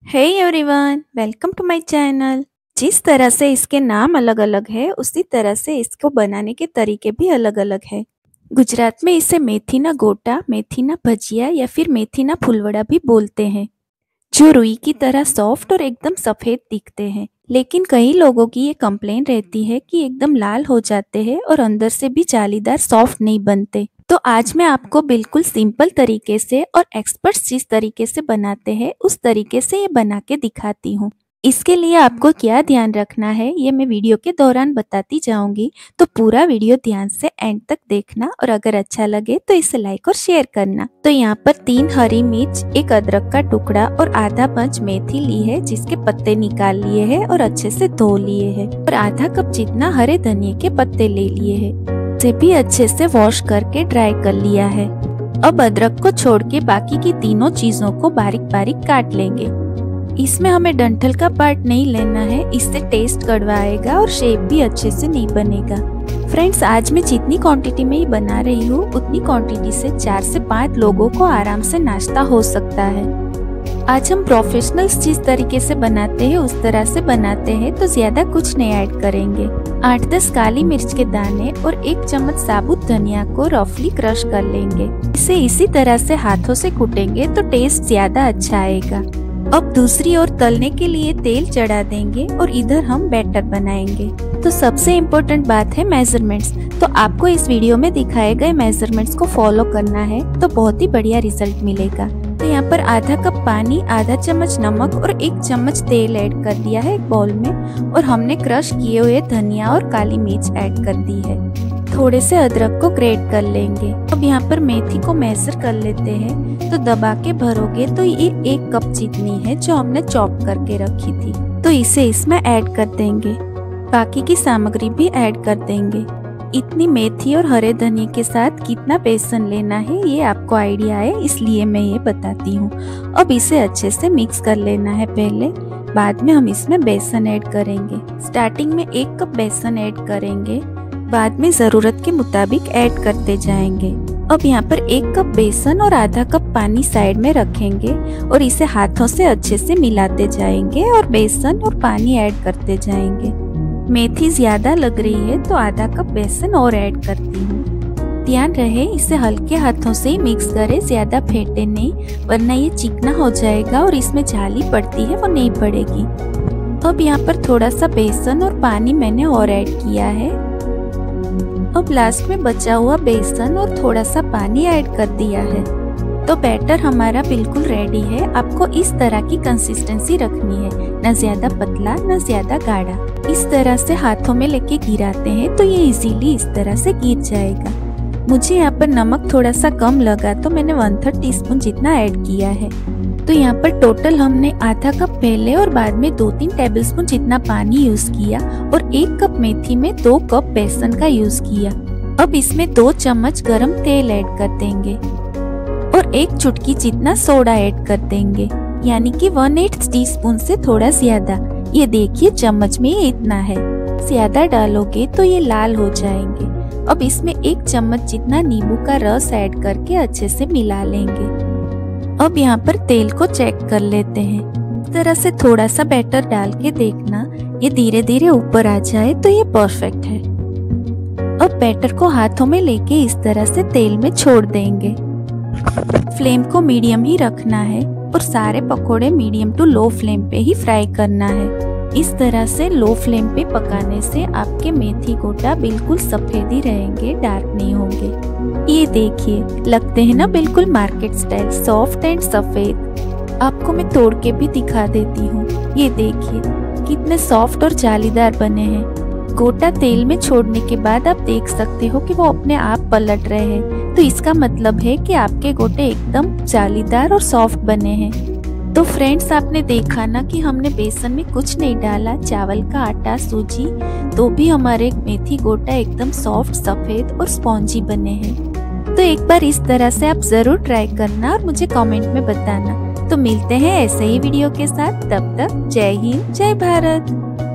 Hey everyone, welcome to my channel. जिस तरह से इसके नाम अलग अलग है उसी तरह से इसको बनाने के तरीके भी अलग अलग है। गुजरात में इसे मेथी ना गोटा, मेथी ना भजिया या फिर मेथी ना फुलवड़ा भी बोलते हैं, जो रुई की तरह सॉफ्ट और एकदम सफेद दिखते हैं। लेकिन कई लोगों की ये कंप्लेन रहती है कि एकदम लाल हो जाते हैं और अंदर से भी जालीदार सॉफ्ट नहीं बनते। तो आज मैं आपको बिल्कुल सिंपल तरीके से और एक्सपर्ट्स जिस तरीके से बनाते हैं उस तरीके से ये बना के दिखाती हूँ। इसके लिए आपको क्या ध्यान रखना है ये मैं वीडियो के दौरान बताती जाऊंगी, तो पूरा वीडियो ध्यान से एंड तक देखना और अगर अच्छा लगे तो इसे लाइक और शेयर करना। तो यहाँ पर 3 हरी मिर्च, 1 अदरक का टुकड़ा और आधा पंच मेथी ली है जिसके पत्ते निकाल लिए हैं और अच्छे से धो लिए हैं, और आधा कप जितना हरे धनिये के पत्ते ले लिए हैं। इसे भी अच्छे से वॉश करके ड्राई कर लिया है। अब अदरक को छोड़ के बाकी की तीनों चीजों को बारीक बारीक काट लेंगे। इसमें हमें डंठल का पार्ट नहीं लेना है, इससे टेस्ट कड़वा आएगा और शेप भी अच्छे से नहीं बनेगा। फ्रेंड्स, आज मैं जितनी क्वांटिटी में ये बना रही हूँ उतनी क्वांटिटी से 4 से 5 लोगों को आराम से नाश्ता हो सकता है। आज हम प्रोफेशनल्स जिस तरीके से बनाते हैं उस तरह से बनाते हैं, तो ज्यादा कुछ नहीं ऐड करेंगे। 8-10 काली मिर्च के दाने और 1 चम्मच साबुत धनिया को रफली क्रश कर लेंगे। इसे इसी तरह से हाथों से कूटेंगे तो टेस्ट ज्यादा अच्छा आएगा। अब दूसरी ओर तलने के लिए तेल चढ़ा देंगे और इधर हम बैटर बनाएंगे। तो सबसे इम्पोर्टेंट बात है मेजरमेंट्स। तो आपको इस वीडियो में दिखाए गए मेजरमेंट्स को फॉलो करना है तो बहुत ही बढ़िया रिजल्ट मिलेगा। तो यहाँ पर आधा कप पानी, आधा चम्मच नमक और 1 चम्मच तेल ऐड कर दिया है एक बाउल में, और हमने क्रश किए हुए धनिया और काली मिर्च ऐड कर दी है। थोड़े से अदरक को ग्रेट कर लेंगे। अब यहाँ पर मेथी को मेजर कर लेते हैं, तो दबा के भरोगे तो ये 1 कप जितनी है जो हमने चॉप करके रखी थी, तो इसे इसमें ऐड कर देंगे। बाकी की सामग्री भी ऐड कर देंगे। इतनी मेथी और हरे धनिये के साथ कितना बेसन लेना है ये आपको आइडिया है, इसलिए मैं ये बताती हूँ। अब इसे अच्छे से मिक्स कर लेना है पहले, बाद में हम इसमें बेसन ऐड करेंगे। स्टार्टिंग में 1 कप बेसन ऐड करेंगे, बाद में जरूरत के मुताबिक ऐड करते जाएंगे। अब यहाँ पर 1 कप बेसन और आधा कप पानी साइड में रखेंगे और इसे हाथों से अच्छे से मिलाते जाएंगे और बेसन और पानी ऐड करते जाएंगे। मेथी ज्यादा लग रही है तो आधा कप बेसन और ऐड करती हूँ। ध्यान रहे इसे हल्के हाथों से ही मिक्स करें, ज्यादा फेंटे नहीं, वरना ये चिकना हो जाएगा और इसमें जाली पड़ती है वो नहीं पड़ेगी। अब यहाँ पर थोड़ा सा बेसन और पानी मैंने और ऐड किया है। अब लास्ट में बचा हुआ बेसन और थोड़ा सा पानी ऐड कर दिया है। तो बैटर हमारा बिल्कुल रेडी है। आपको इस तरह की कंसिस्टेंसी रखनी है, न ज्यादा पतला न ज्यादा गाढ़ा। इस तरह से हाथों में लेके गिराते हैं तो ये इजीली इस तरह से गिर जाएगा। मुझे यहाँ पर नमक थोड़ा सा कम लगा तो मैंने 1/3 टीस्पून जितना ऐड किया है। तो यहाँ पर टोटल हमने आधा कप पहले और बाद में 2-3 टेबलस्पून जितना पानी यूज किया और 1 कप मेथी में 2 कप बेसन का यूज किया। अब इसमें 2 चम्मच गरम तेल ऐड कर देंगे और 1 चुटकी जितना सोडा ऐड कर देंगे, यानी कि 1/8 टीस्पून से थोड़ा ज्यादा। ये देखिए चम्मच में ये इतना है, ज्यादा डालोगे तो ये लाल हो जाएंगे। अब इसमें 1 चम्मच जितना नींबू का रस ऐड करके अच्छे से मिला लेंगे। अब यहाँ पर तेल को चेक कर लेते हैं। इस तरह से थोड़ा सा बैटर डाल के देखना, ये धीरे धीरे ऊपर आ जाए तो ये परफेक्ट है। अब बैटर को हाथों में लेके इस तरह से तेल में छोड़ देंगे। फ्लेम को मीडियम ही रखना है और सारे पकोड़े मीडियम टू लो फ्लेम पे ही फ्राई करना है। इस तरह से लो फ्लेम पे पकाने से आपके मेथी गोटा बिल्कुल सफेद ही रहेंगे, डार्क नहीं होंगे। ये देखिए, लगते हैं ना बिल्कुल मार्केट स्टाइल, सॉफ्ट एंड सफेद। आपको मैं तोड़ के भी दिखा देती हूँ। ये देखिए कितने सॉफ्ट और जालीदार बने हैं। गोटा तेल में छोड़ने के बाद आप देख सकते हो कि वो अपने आप पलट रहे हैं, तो इसका मतलब है कि आपके गोटे एकदम जालीदार और सॉफ्ट बने हैं। तो फ्रेंड्स, आपने देखा ना कि हमने बेसन में कुछ नहीं डाला, चावल का आटा, सूजी, तो भी हमारे मेथी गोटा एकदम सॉफ्ट, सफेद और स्पॉन्जी बने हैं। तो एक बार इस तरह से आप जरूर ट्राई करना और मुझे कमेंट में बताना। तो मिलते हैं ऐसे ही वीडियो के साथ, तब तक जय हिंद, जय भारत।